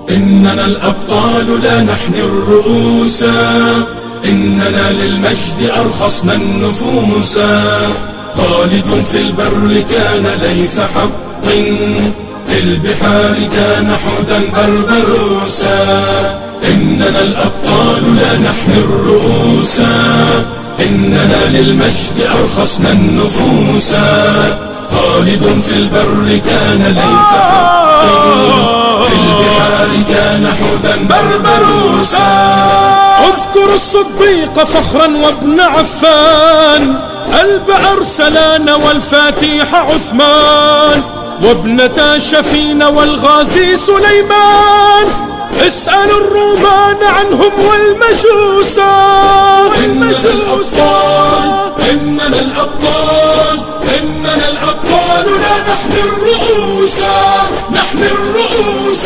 إننا الأبطال لا نحني الرؤوس، إننا للمجد أرخصنا النفوس. خالد في البر كان ليث حق، في البحار كان حوتا بربروسا. إننا الأبطال لا نحني الرؤوس، إننا للمجد أرخصنا النفوس. خالد في البر كان ليث حق، في البحار كان حوتا بربروسا. اذكر الصديق فخرا وابن عفان، البأ أرسلان والفاتيح عثمان، وابنتا شفين والغازي سليمان. اسألوا الرومان عنهم والمجوسا. إننا الأبطال، إننا الأبطال، إننا الأبطال لا نحمي الرؤوس، نحمي الرؤوس.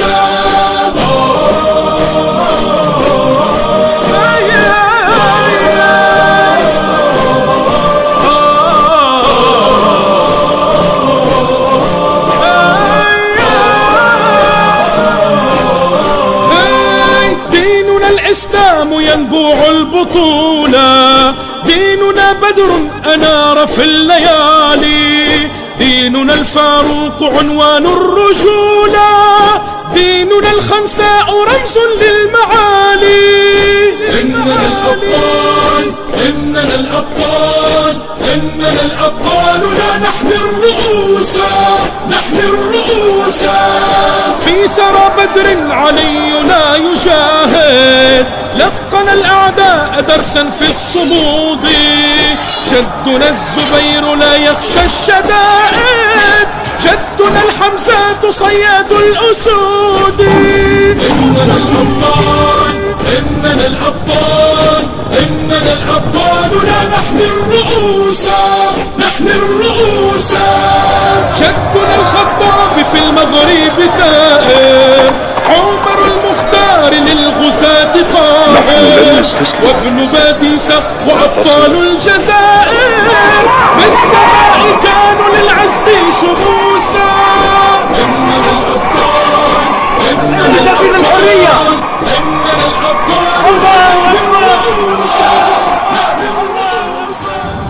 الإسلام ينبوع البطولة، ديننا بدر أنار في الليالي، ديننا الفاروق عنوان الرجولة، ديننا الخنساء رمز للمعالي. إننا الأبطال، إننا الأبطال، إننا الأبطال لا نحمي الرؤوس، نحمي الرؤوس. في ثرى بدر علينا يجاهد، لقن الأعداء درسا في الصمود، جدنا الزبير لا يخشى الشدائد، جدنا الحمزات صياد الأسود. إننا الأبطال، إننا الأبطال، إننا الأبطال لا نحمي الرؤوس، نحمي الرؤوس. جدنا الخطاب في المغرب ثائر، عمر المختار للغزاة قاهر، وابن باديس وأبطال الجزائر، في السماء كانوا للعز شموسا. إننا الأبطال، إننا الأبطال، إننا الأبطال نحمي الرؤوس، نحمي الرؤوس.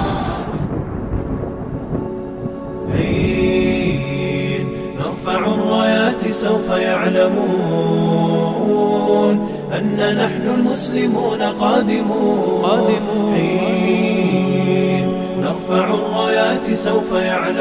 حين نرفع الرايات سوف يعلمون أن نحن المسلمون قادمون. حين نرفع الرايات سوف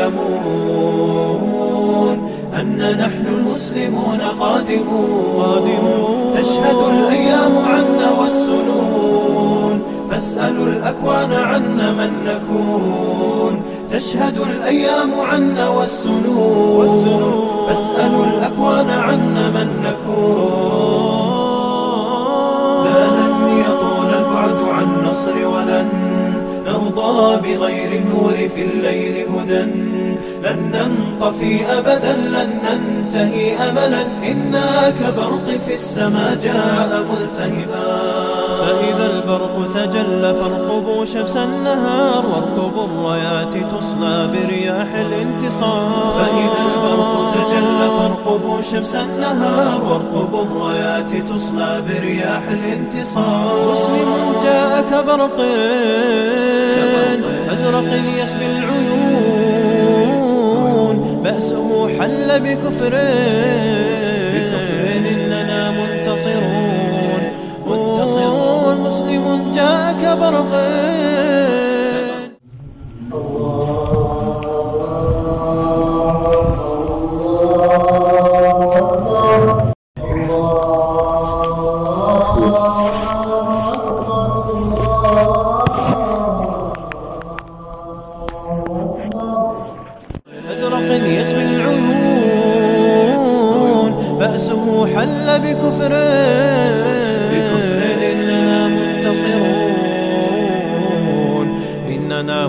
يعلمون أن نحن المسلمون قادمون. تشهد الأيام عنا والسنون، فاسألوا الأكوان عنا من نكون. تشهد الأيام عنا والسنون، فاسألوا الأكوان عنا من نكون. لا لن يطول البعد عن نصر، ولن نرضى بغير النور في الليل هدى. لن ننطفي أبدا، لن ننتهي أملا، إنا كبرق في السماء جاء ملتهبا. فإذا البرق تجلى فارقبوا شمس النهار، واركبوا الرايات تصلى برياح الانتصار. فإذا البرق تجلى فارقبوا شمس النهار، واركبوا الرايات تصلى برياح الانتصار. مسلم جاء كبرق أزرق يسبي العيون، بأسه حل بكفر، إننا منتصرون. مسلم جاء كبرق. يسبي العيون، بأسه حل بكفر، إننا منتصرون، إننا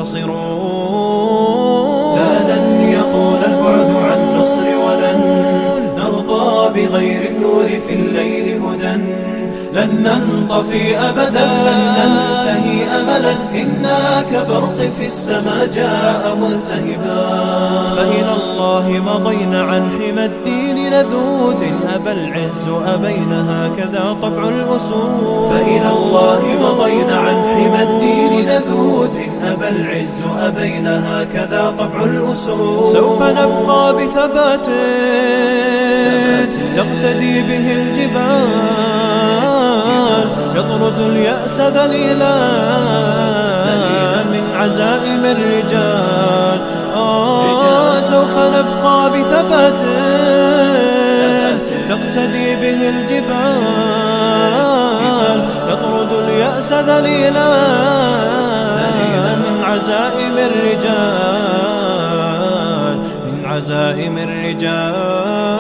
منتصرون. لا لن يطول البعد عن نصر، ولن نرضى بغير النور في الليل هدى. لن ننطفي أبدا، لن ننتهي أملا، إنا كبرق في السماء جاء ملتهبا. فإلى الله مضينا عن حمى الدين لذود إن أبى العز أبين هكذا طبع الأسود فإلى الله مضينا عن حمى الدين نذود إن أبى العز أبين هكذا طبع الأسود سوف نبقى بثبات تقتدي به الجبال يطرد اليأس ذليلا من عزائم الرجال سوف نبقى بثبات تقتدي به الجبال يطرد اليأس ذليلا من عزائم الرجال من عزائم الرجال